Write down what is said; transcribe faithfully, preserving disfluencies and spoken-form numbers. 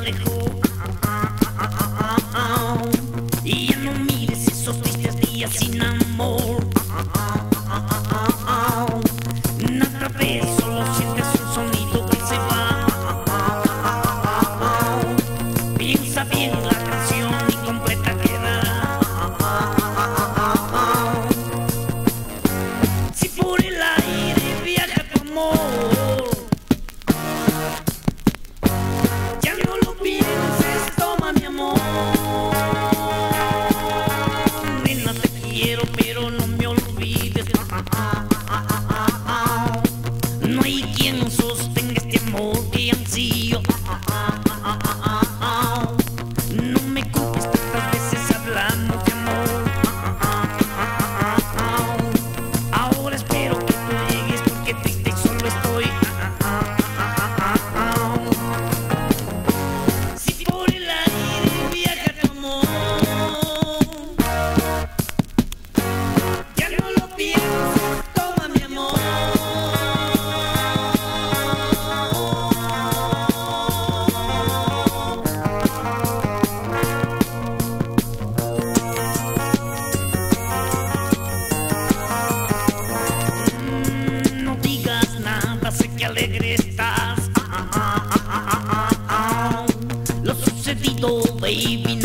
alejó. Y ya no mires esos tristes días sin amor. Otra vez solo sientes un sonido que se va. Piensa bien la canción incompleta quedará. Si por el aire viaja tu amor, ya no lo pienses, toma mi amor. Nena, te quiero, pero no me olvides. No hay quien sostenga este amor que ansío. No me culpes, tantas veces hablamos de amor. Ahora espero que tú llegues porque triste y solo estoy. Si por el aire viaja tu amor, ya no lo pienses, toma mi amor. Sé que alegre estás. Lo sucedido, baby,